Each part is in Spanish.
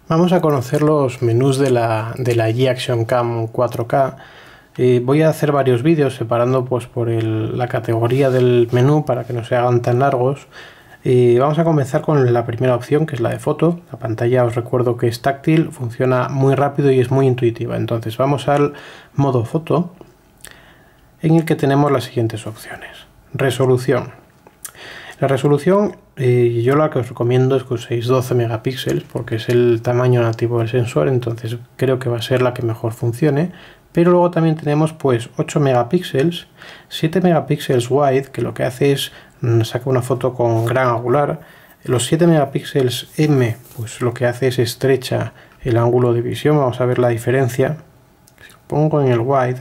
Vamos a conocer los menús de la G-Action Cam 4K. Voy a hacer varios vídeos separando pues, por la categoría del menú para que no se hagan tan largos. Vamos a comenzar con la primera opción, que es la de foto. La pantalla, os recuerdo que es táctil, funciona muy rápido y es muy intuitiva. Entonces vamos al modo foto, en el que tenemos las siguientes opciones. Resolución. La resolución, yo la que os recomiendo es que uséis 12 megapíxeles porque es el tamaño nativo del sensor, entonces creo que va a ser la que mejor funcione. Pero luego también tenemos pues 8 megapíxeles, 7 megapíxeles wide, que lo que hace es sacar una foto con gran angular. Los 7 megapíxeles M, pues lo que hace es estrecha el ángulo de visión. Vamos a ver la diferencia. Si lo pongo en el wide,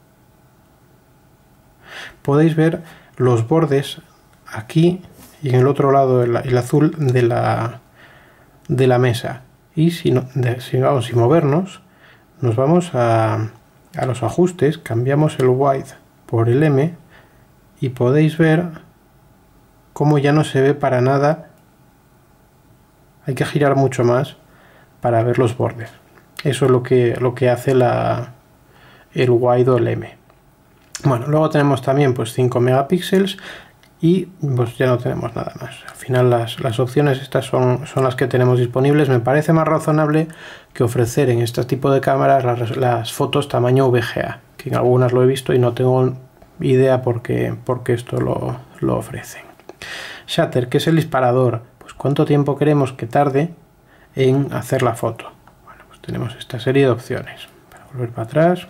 podéis ver los bordes aquí y en el otro lado el azul de la mesa. Y si vamos sin movernos, nos vamos a los ajustes, cambiamos el wide por el M y podéis ver cómo ya no se ve para nada. Hay que girar mucho más para ver los bordes. Eso es lo que hace el wide o el M. Bueno, luego tenemos también pues 5 megapíxeles y pues ya no tenemos nada más. Al final las opciones estas son las que tenemos disponibles. Me parece más razonable que ofrecer en este tipo de cámaras las fotos tamaño VGA, que en algunas lo he visto y no tengo idea por qué esto lo ofrecen. Shutter, que es el disparador, pues cuánto tiempo queremos que tarde en hacer la foto. Bueno, pues tenemos esta serie de opciones. Para volver para atrás.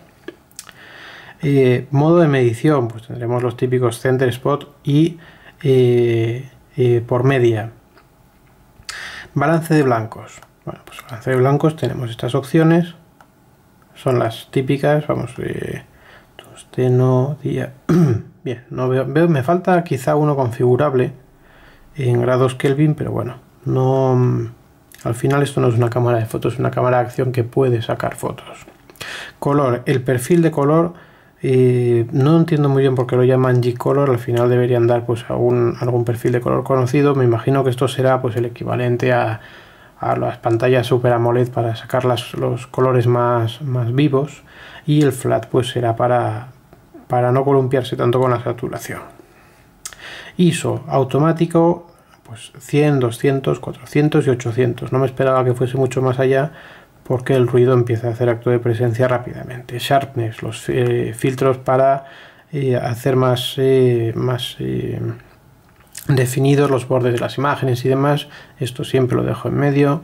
Modo de medición, pues tendremos los típicos center spot y por media. Balance de blancos. Bueno, pues balance de blancos tenemos estas opciones. Son las típicas, vamos, tosteno, día. Bien, no veo, me falta quizá uno configurable en grados Kelvin, pero bueno, no. Al final esto no es una cámara de fotos, es una cámara de acción que puede sacar fotos. Color, el perfil de color. No entiendo muy bien por qué lo llaman G-Color. Al final deberían dar pues algún perfil de color conocido. Me imagino que esto será pues el equivalente a las pantallas Super AMOLED para sacar los colores más vivos, y el flat pues será para no columpiarse tanto con la saturación. ISO automático, pues 100, 200, 400 y 800. No me esperaba que fuese mucho más allá, porque el ruido empieza a hacer acto de presencia rápidamente. Sharpness, los filtros para hacer más definidos los bordes de las imágenes y demás. Esto siempre lo dejo en medio.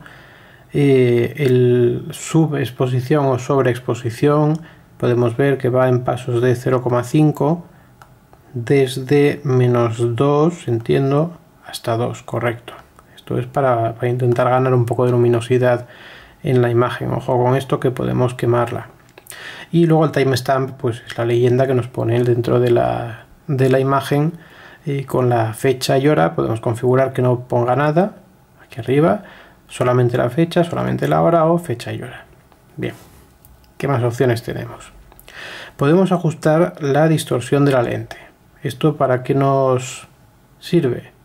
El subexposición o sobreexposición, podemos ver que va en pasos de 0,5 desde -2, entiendo, hasta 2, correcto. Esto es para intentar ganar un poco de luminosidad en la imagen. Ojo con esto, que podemos quemarla. Y luego el timestamp, pues es la leyenda que nos pone dentro de la imagen, con la fecha y hora. Podemos configurar que no ponga nada aquí arriba, solamente la fecha, solamente la hora, o fecha y hora. Bien, ¿qué más opciones tenemos? Podemos ajustar la distorsión de la lente. ¿Esto para qué nos sirve?